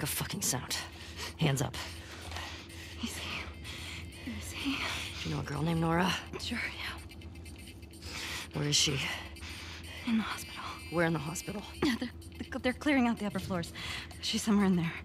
make a fucking sound. Hands up. Easy. Do you know a girl named Nora? Sure, yeah. Where is she? In the hospital. Where in the hospital? Yeah, they're clearing out the upper floors. She's somewhere in there.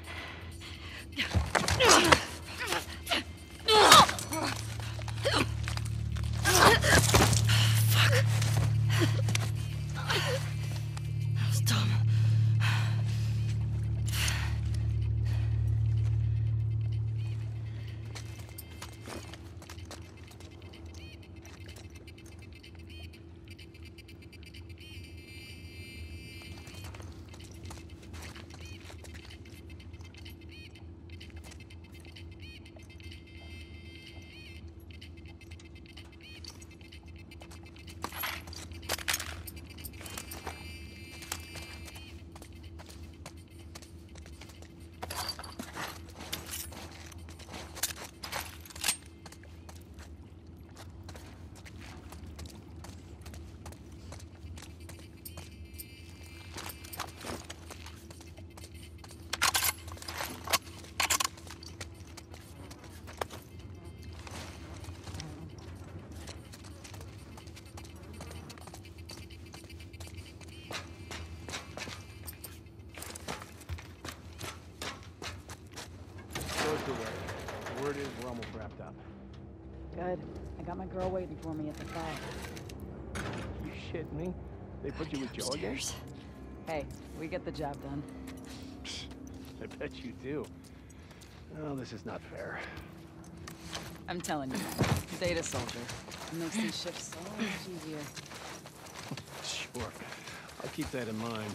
The word is we're almost wrapped up. Good. I got my girl waiting for me at the fire. You shit me? They put you with Joe again? Hey, we get the job done. I bet you do. Oh, this is not fair. I'm telling you, Data Soldier. It makes these shifts so much easier. Sure. I'll keep that in mind.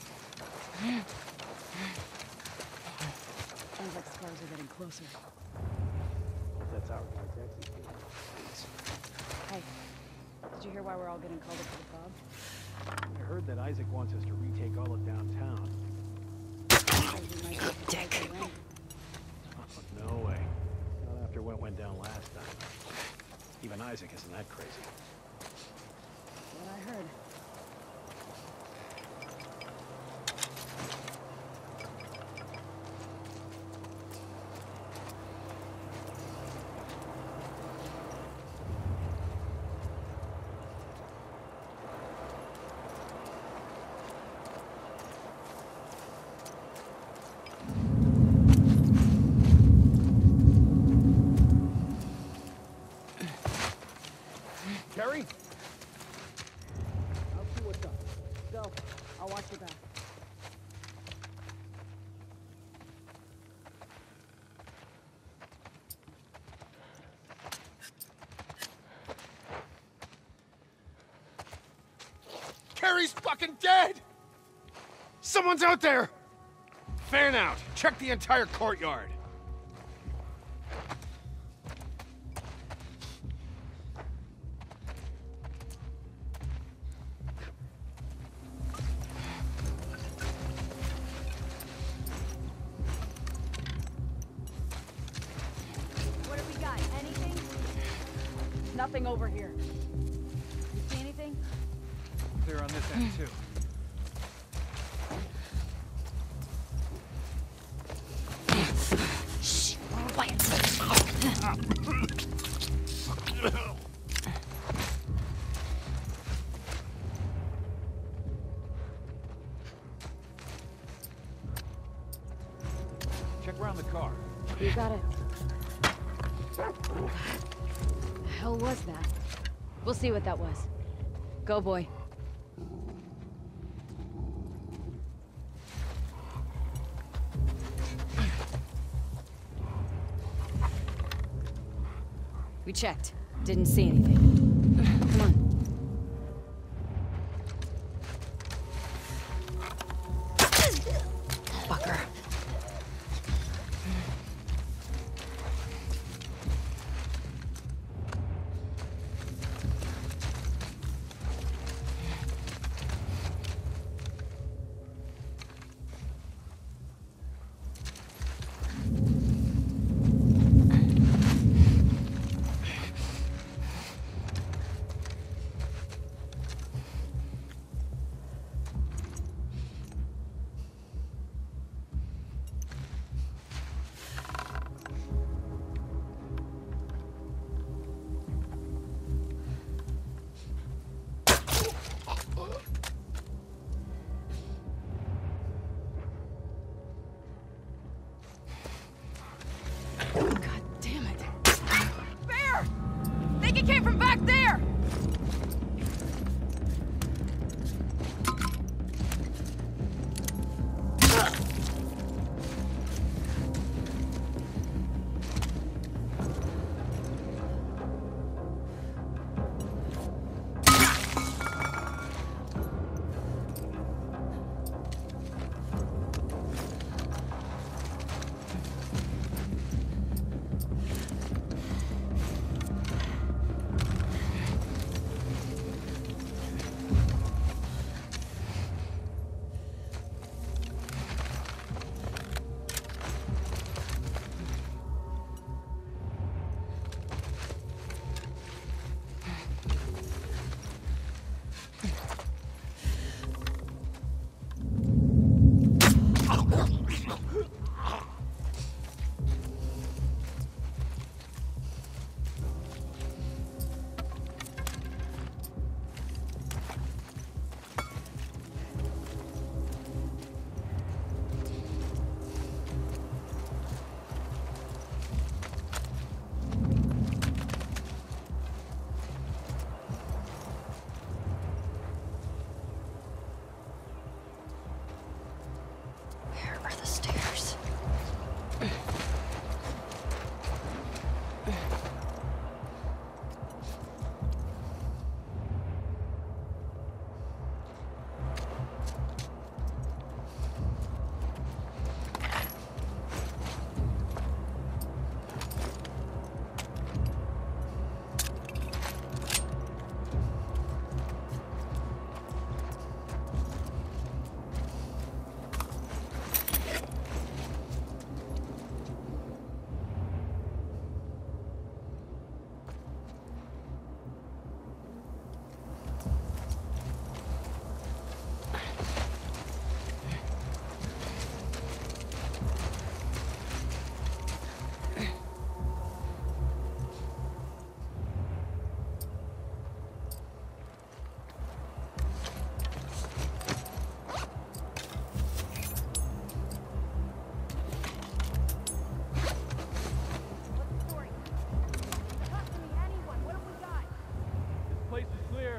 Sounds like scars are getting closer. That's our taxi. Hey, did you hear why we're all getting called up to the fob? I heard that Isaac wants us to retake all of downtown. Dick. Oh, no way. Not after what went down last time. Even Isaac isn't that crazy. What I heard. Carrie? I'll see what's up. Go. I'll watch your back. Carrie's fucking dead! Someone's out there! Fan out. Check the entire courtyard. What have we got? Anything? Nothing over here. You see anything? Clear on this end, too. Check around the car. You got it. The hell was that? We'll see what that was. Go, boy. We checked. Didn't see anything. Come on. Fucker. He came from back there! Where are the stairs? Place is clear.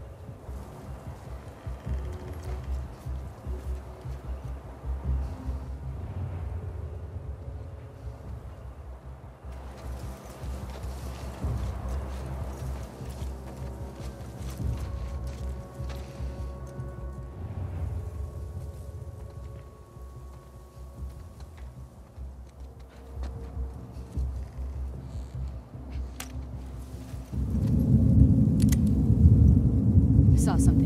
Saw something.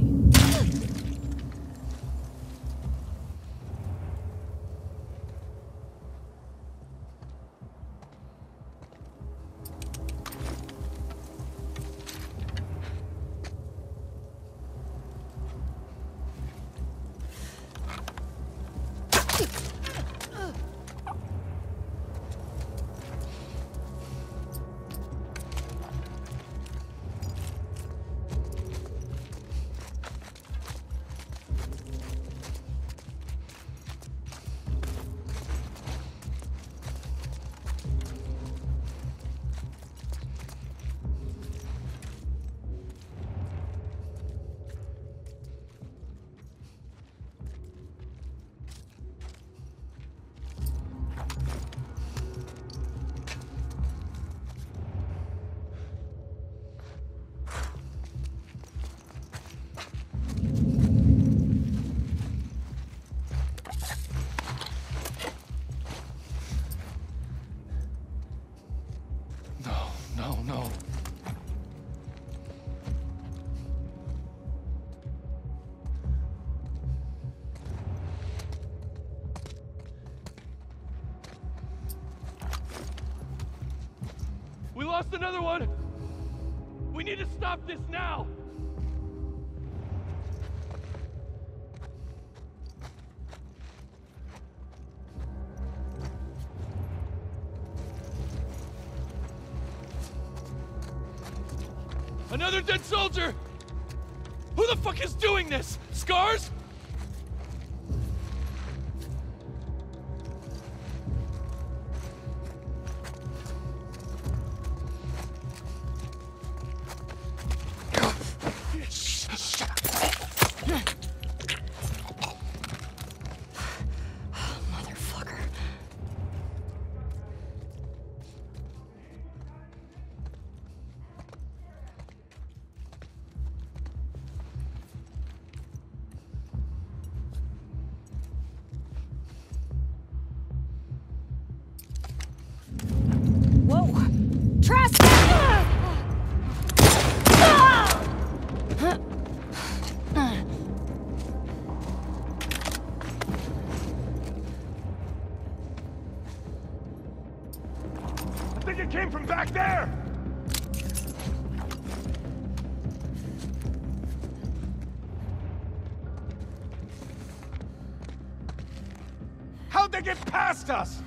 No. We lost another one! We need to stop this now! Another dead soldier! Who the fuck is doing this? Scars? back there! How'd they get past us?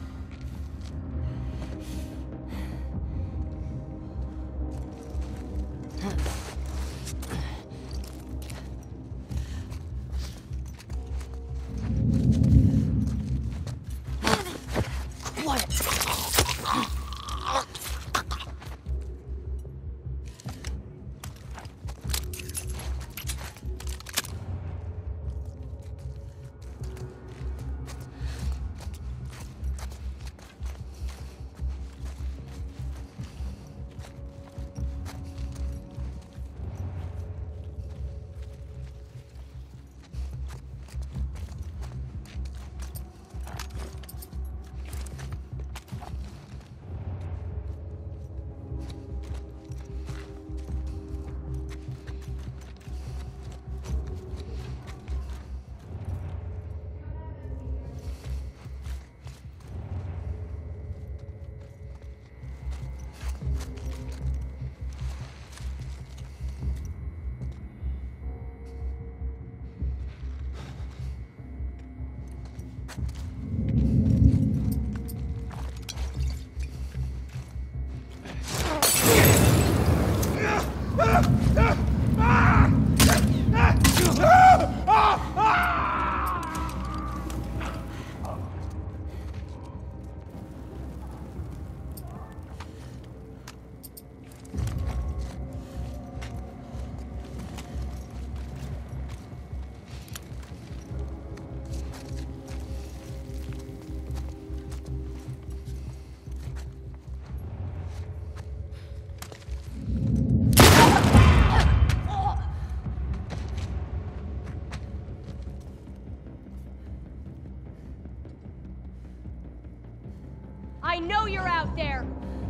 I know you're out there!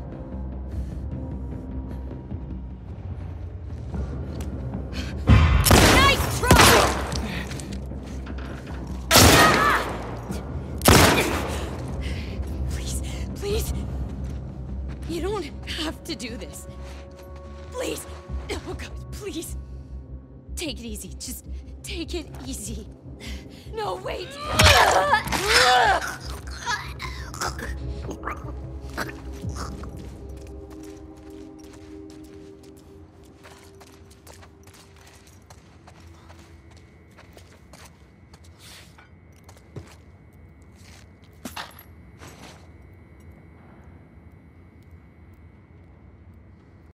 Nice try! Please, please. You don't have to do this. Please. Oh God, please. Take it easy. Just take it easy. No, wait.